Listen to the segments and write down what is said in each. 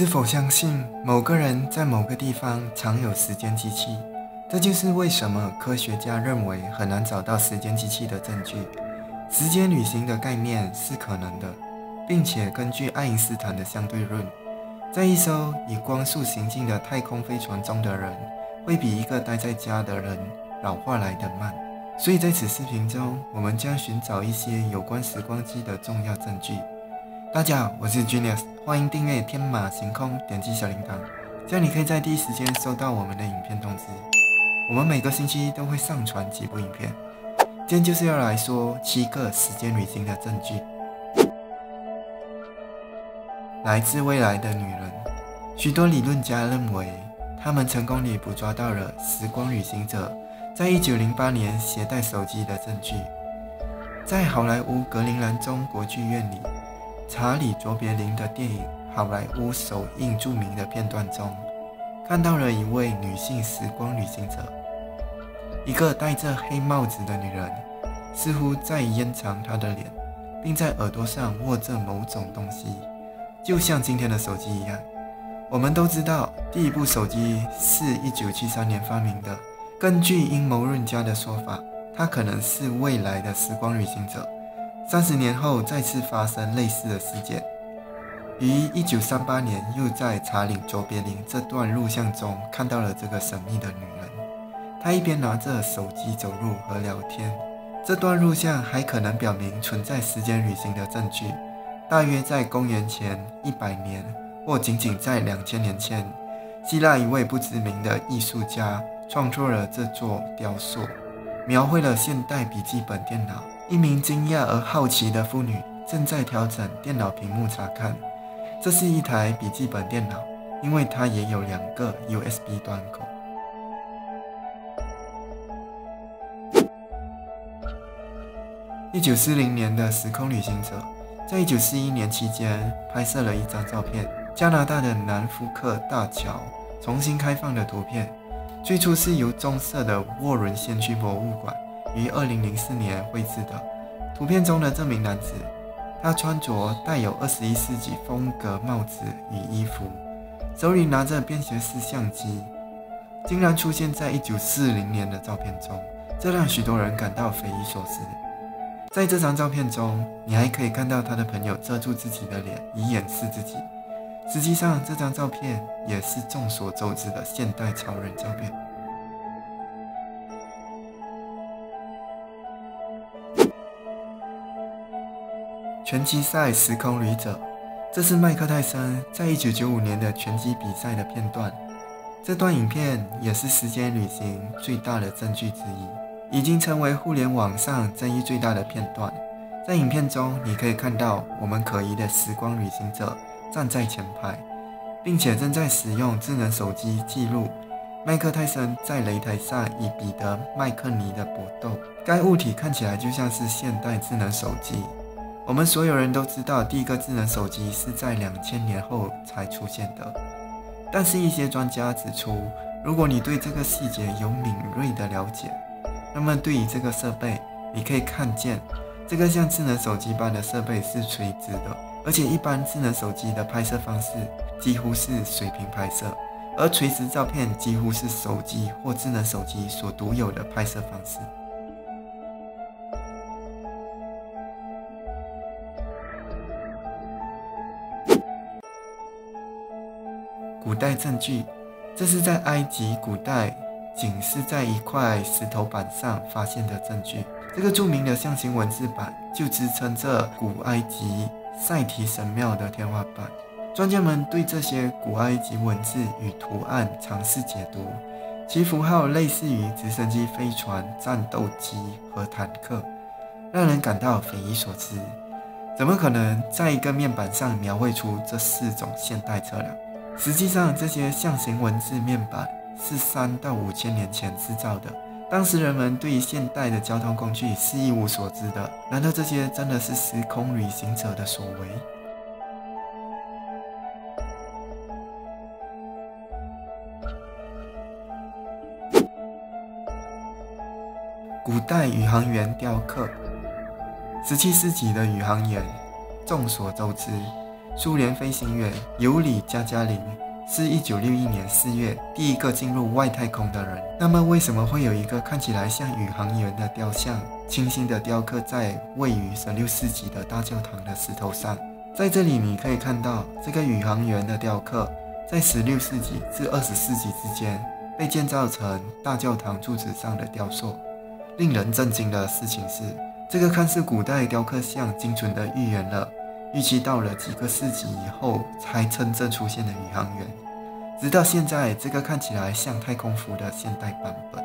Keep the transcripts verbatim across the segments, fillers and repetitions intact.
是否相信某个人在某个地方藏有时间机器？这就是为什么科学家认为很难找到时间机器的证据。时间旅行的概念是可能的，并且根据爱因斯坦的相对论，在一艘以光速行进的太空飞船中的人，会比一个待在家的人老化来得慢。所以在此视频中，我们将寻找一些有关时光机的重要证据。大家好，我是 Genius， 欢迎订阅天马行空，点击小铃铛，这样你可以在第一时间收到我们的影片通知。我们每个星期都会上传几部影片，今天就是要来说七个时间旅行的证据。来自未来的女人，许多理论家认为，他们成功地捕捉到了时光旅行者在一九零八年携带手机的证据。在好莱坞格陵兰中国剧院里，查理·卓别林的电影《好莱坞》首映著名的片段中，看到了一位女性时光旅行者，一个戴着黑帽子的女人，似乎在延长她的脸，并在耳朵上握着某种东西，就像今天的手机一样。我们都知道，第一部手机是一九七三年发明的。根据阴谋论家的说法，它可能是未来的时光旅行者。三十年后再次发生类似的事件，于一九三八年又在查理·卓别林这段录像中看到了这个神秘的女人。她一边拿着手机走路和聊天。这段录像还可能表明存在时间旅行的证据。大约在公元前一百年，或仅仅在两千年前，希腊一位不知名的艺术家创作了这座雕塑，描绘了现代笔记本电脑。一名惊讶而好奇的妇女正在调整电脑屏幕查看。这是一台笔记本电脑，因为它也有两个 U S B 端口。一九四零年的时空旅行者在一九四一年期间拍摄了一张照片，加拿大的南福克大桥重新开放的图片。最初是由棕色的沃伦县区博物馆于二零零四年绘制的。图片中的这名男子，他穿着带有二十一世纪风格帽子与衣服，手里拿着便携式相机，竟然出现在一九四零年的照片中，这让许多人感到匪夷所思。在这张照片中，你还可以看到他的朋友遮住自己的脸以掩饰自己。实际上，这张照片也是众所周知的现代超人照片。拳击赛时空旅者，这是麦克泰森在一九九五年的拳击比赛的片段。这段影片也是时间旅行最大的证据之一，已经成为互联网上争议最大的片段。在影片中，你可以看到我们可疑的时光旅行者站在前排，并且正在使用智能手机记录麦克泰森在擂台上与彼得·麦克尼的搏斗。该物体看起来就像是现代智能手机。我们所有人都知道，第一个智能手机是在两千年后才出现的。但是，一些专家指出，如果你对这个细节有敏锐的了解，那么对于这个设备，你可以看见这个像智能手机般的设备是垂直的，而且一般智能手机的拍摄方式几乎是水平拍摄，而垂直照片几乎是手机或智能手机所独有的拍摄方式。古代证据，这是在埃及古代仅是在一块石头板上发现的证据。这个著名的象形文字板就支撑着古埃及塞提神庙的天花板。专家们对这些古埃及文字与图案尝试解读，其符号类似于直升机、飞船、战斗机和坦克，让人感到匪夷所思。怎么可能在一个面板上描绘出这四种现代车辆？实际上，这些象形文字面板是三到五千年前制造的。当时人们对于现代的交通工具是一无所知的。难道这些真的是时空旅行者的所为？古代宇航员雕刻。十七世纪的宇航员，众所周知， 苏联飞行员尤里·加加林是一九六一年四月第一个进入外太空的人。那么，为什么会有一个看起来像宇航员的雕像，精心的雕刻在位于十六世纪的大教堂的石头上？在这里，你可以看到这个宇航员的雕刻，在十六世纪至二十世纪之间被建造成大教堂柱子上的雕塑。令人震惊的事情是，这个看似古代雕刻像精准地预言了预期到了几个世纪以后才真正出现的宇航员，直到现在，这个看起来像太空服的现代版本。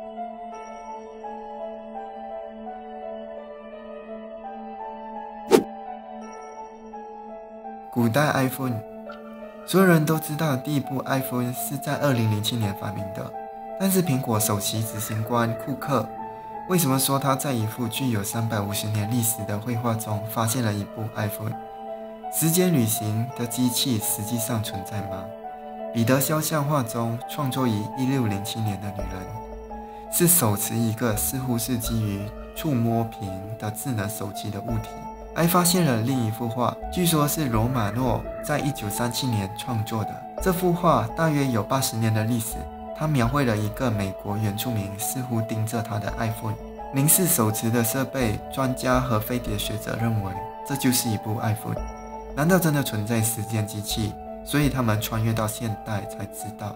古代 iPhone， 所有人都知道第一部 iPhone 是在二零零七年发明的，但是苹果首席执行官库克为什么说他在一幅具有三百五十年历史的绘画中发现了一部 iPhone？ 时间旅行的机器实际上存在吗？彼得肖像画中创作于一六零七年的女人，是手持一个似乎是基于触摸屏的智能手机的物体。还发现了另一幅画，据说是罗马诺在一九三七年创作的。这幅画大约有八十年的历史。他描绘了一个美国原住民似乎盯着他的 iPhone， 凝视手持的设备。专家和飞碟学者认为，这就是一部 iPhone。难道真的存在时间机器？所以他们穿越到现代才知道。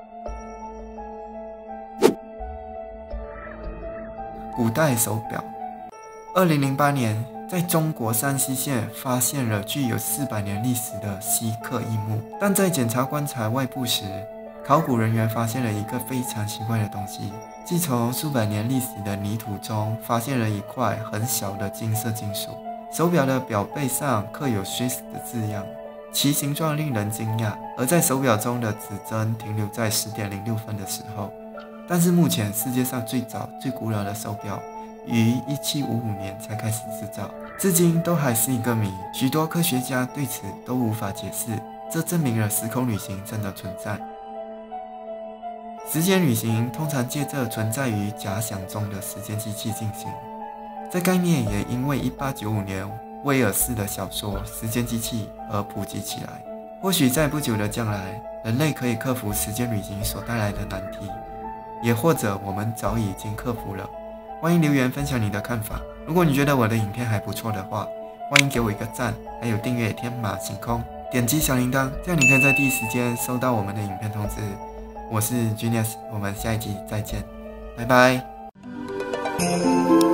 古代手表。二零零八年，在中国山西县发现了具有四百年历史的锡刻一墓，但在检查棺材外部时，考古人员发现了一个非常奇怪的东西，即从数百年历史的泥土中发现了一块很小的金色金属。手表的表背上刻有 Swiss 的字样，其形状令人惊讶。而在手表中的指针停留在 十点零六分的时候，但是目前世界上最早最古老的手表于一七五五年才开始制造，至今都还是一个谜。许多科学家对此都无法解释，这证明了时空旅行真的存在。时间旅行通常借着存在于假想中的时间机器进行，这概念也因为一八九五年威尔士的小说《时间机器》而普及起来。或许在不久的将来，人类可以克服时间旅行所带来的难题，也或者我们早已经克服了。欢迎留言分享你的看法。如果你觉得我的影片还不错的话，欢迎给我一个赞，还有订阅天马行空，点击小铃铛，这样你可以在第一时间收到我们的影片通知。我是 Genius， 我们下一集再见，拜拜。